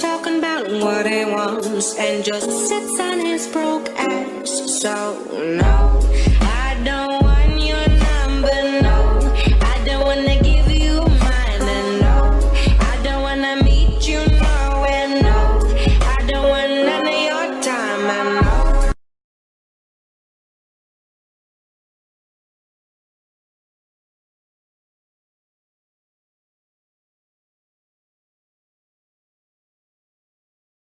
talking about what he wants and just sits on his broke ass. So no, I don't